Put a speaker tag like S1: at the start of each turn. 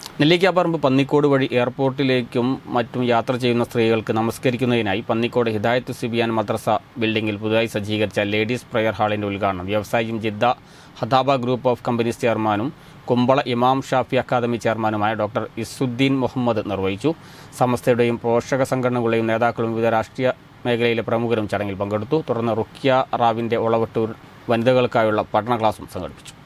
S1: നെല്ലിക്കാപ്പറമ്പ് പന്നിക്കോട് വഴി എയർപോർട്ടിലേക്കും മറ്റും യാത്ര ചെയ്യുന്ന സ്ത്രീകൾക്ക് നമസ്കരിക്കുന്നതിനായി പന്നിക്കോട് ഹിദായത്ത് സുബിയാൻ മദ്രസ ബിൽഡിംഗിൽ പുതുതായി സജ്ജീകരിച്ച ലേഡീസ് പ്രയർ ഹാളിന്റെ ഉദ്ഘാടനം വ്യവസായിയും Jeddah Hadaba group of companies ചെയർമാനും കുമ്പള ഇമാം ഷാഫി അക്കാദമി ചെയർമാനുമായ ഡോക്ടർ ഇസുദ്ദീൻ മുഹമ്മദ് നിർവഹിച്ചു. സമസ്തയുടെയും പോഷക സംഘടനകളുടെയും നേതാക്കളും വിവിധ രാഷ്ട്രീയ മേഖലയിലെ പ്രമുഖരും ചടങ്ങിൽ പങ്കെടുത്തു. തുടർന്ന് റുക്കിയ റാവിന്റെ ഒളവട്ടൂർ വനിതകൾക്കായുള്ള പഠന ക്ലാസും സംഘടിപ്പിച്ചു.